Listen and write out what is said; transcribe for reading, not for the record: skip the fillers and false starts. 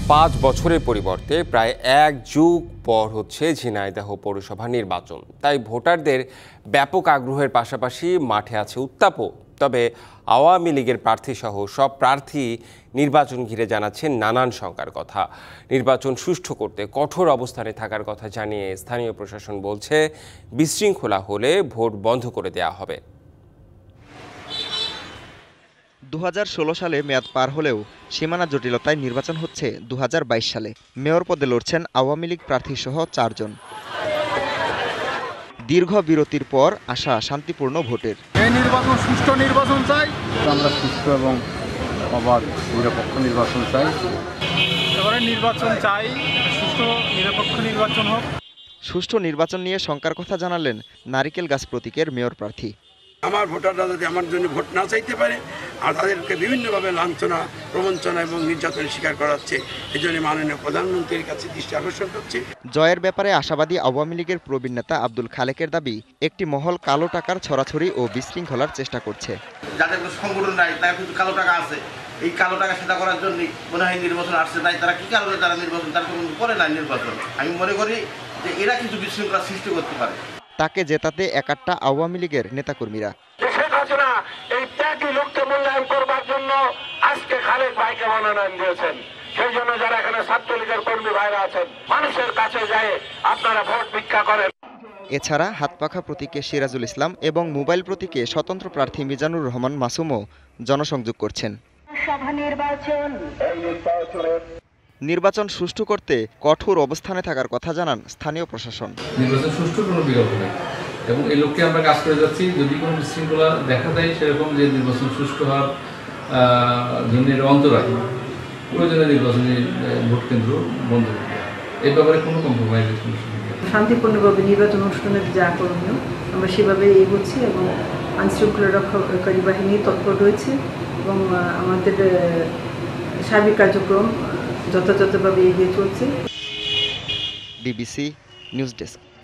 5 বছরের পরিবর্তে প্রায় 1 যুগ পর হচ্ছে ঝিনাইদহ পৌরসভা নির্বাচন। তাই ভোটারদের ব্যাপক আগ্রহের পাশাপাশি মাঠে আছে উত্তাপও। তবে আওয়ামী লীগের প্রার্থীসহ সব প্রার্থী নির্বাচন ঘিরে জানাচ্ছেন নানান শঙ্কার কথা। নির্বাচন সুষ্ঠু করতে কঠোর অবস্থানে থাকার কথা জানিয়ে স্থানীয় প্রশাসন বলছে, বিশৃঙ্খলা হলে ভোট বন্ধ করে দেওয়া হবে। 2016 সালে মেয়াদ পার হলেও সীমানা জটিলতায় নির্বাচন হচ্ছে 2022 সালে। মেয়র পদে লড়ছেন আওয়ামী লীগ প্রার্থীসহ 4 জন। দীর্ঘ বিরতির পর আসা শান্তিপূর্ণ ভোটের। এই নির্বাচন সুষ্ঠু নির্বাচন চাই। আমরা সুষ্ঠু এবং অবাধ নিরপেক্ষ নির্বাচন চাই। এবারে নির্বাচন চাই, সুষ্ঠু নিরপেক্ষ নির্বাচন হোক। সুষ্ঠু নির্বাচন নিয়ে শঙ্কার কথা জানালেন নারিকেল গাছ প্রতীকের মেয়র প্রার্থী। আমার ভোটাররা যাতে আমার জন্য ভোট না চাইতে পারে আর তাদেরকে বিভিন্নভাবে লাঞ্ছনা, প্রবঞ্চনা এবং নির্যাতনের শিকার করাচ্ছে, এই জন্য মাননীয় প্রধানমন্ত্রীর কাছে দৃষ্টি আকর্ষণ করছে। জয়ের ব্যাপারে আশাবাদী আওয়ামী লীগের প্রবীণ নেতা আব্দুল খালেকের দাবি, একটি মহল কালো টাকার ছড়াছড়ি ও বিশৃঙ্খলার চেষ্টা করছে। যাদের কোনো সংগঠন নাই, তারা কিন্তু কালো টাকা আছে। এই কালো টাকা সেটা করার জন্য মনে হয় নির্বাচন আসছে। তাই তারা কি কারণে তারা নির্বাচন, তারা কোনো করে না নির্বাচন। আমি মনে করি যে এরা কিন্তু বিশৃঙ্খলা সৃষ্টি করতে পারে। তাকে জেতাতে একাট্টা আওয়ামী লীগের নেতাকর্মীরা। এই ত্যাগী লোককে মূল্যায়ন করবার জন্য আজকে খালেক ভাইকে মনোনয়ন দিয়েছেন। সেই জন্য যারা এখানে ছাত্রলীগের কর্মী ভাইরা আছেন, মানুষের কাছে যায় আপনারা ভোট ভিক্ষা করেন। এছাড়া হাতপাখা প্রতীকে সিরাজুল ইসলাম এবং মোবাইল প্রতীকে স্বতন্ত্র প্রার্থী মিজানুর রহমান মাসুমও জনসংযোগ করছেন। নির্বাচন সুষ্ঠু করতে কঠোর অবস্থানে থাকার কথা জানান স্থানীয় প্রশাসন। নির্বাচন সুষ্ঠু কোনো বিকল্প নেই এবং এই লক্ষ্যে আমরা কাজ করে যাচ্ছি। যদি কোনো বিশৃঙ্খলা দেখা দেয়, সেরকম যে নির্বাচন সুষ্ঠু হওয়ার জন্য অন্তরায়, প্রয়োজনে নির্বাচনী ভোট কেন্দ্র বন্ধ করতে হবে। এই ব্যাপারে কোনো কম্প্রোমাইজের কোনো সুযোগ নেই। শান্তিপূর্ণভাবে নির্বাচন অনুষ্ঠানের যা করণীয় আমরা সেভাবে এগোচ্ছি এবং আইনশৃঙ্খলা রক্ষাকারী বাহিনী তৎপর রয়েছে এবং আমাদের সার্বিক কার্যক্রম যথাযথভাবে এগিয়ে চলছে। DBC news desk.